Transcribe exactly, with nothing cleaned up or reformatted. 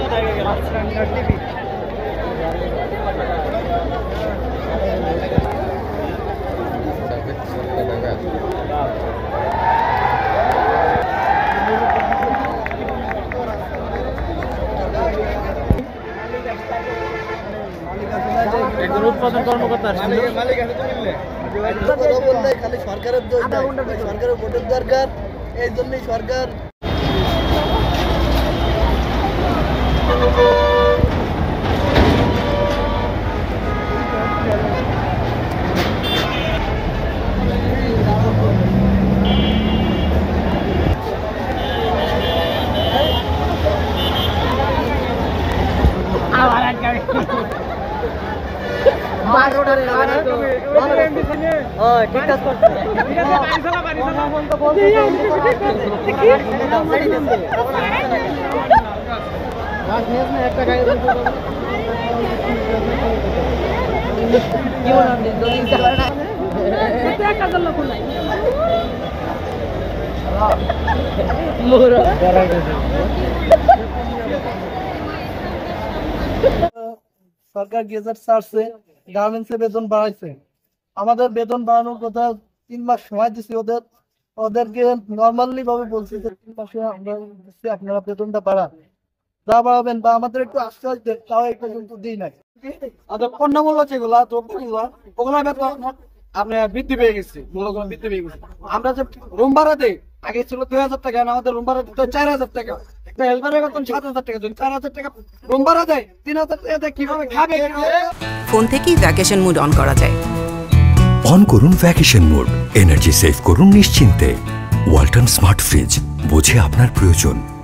উৎপাদন কর্মকর্তা খালি সরকারের সরকারের ভোটের দরকার, এই জন্যই সরকার সরকার গেজেট ছাড়ছে, গার্মেন্টসে বেতন বাড়াইছে। আমাদের বেতন বাড়ানোর কথা তিন মাস সময় দিচ্ছি ওদের, ওদেরকে নর্মালি ভাবে বলছি যে তিন মাসে আমরা দিচ্ছি, আপনারা বেতনটা বাড়ান, যা বাড়াবেন বা আমাদের একটু আশ্বাস দেন, তাও একটা কিন্তু দিই নাই। আমাদের পণ্যমূল্য যেগুলা দ্রব্যগুলা ওগুলা বেতন আপনার বৃদ্ধি পেয়ে গেছে, মূল্যগুলো বৃদ্ধি পেয়ে গেছে। আমরা যে রুম ভাড়া দেই আগে ছিল দুই হাজার টাকা, আমাদের রুম ভাড়া দিতে চার হাজার টাকা, একটা হেল্পারের বেতন সাত হাজার টাকা, যদি চার হাজার টাকা রুম ভাড়া দেয় তিন হাজার টাকা কিভাবে খাবে? ফোন থেকেই ভ্যাকেশন মোড অন করা যায়। অন করুন ভ্যাকেশন মোড, এনার্জি সেভ করুন নিশ্চিন্তে। ওয়ালটন স্মার্ট ফ্রিজ, বোঝে আপনার প্রয়োজন।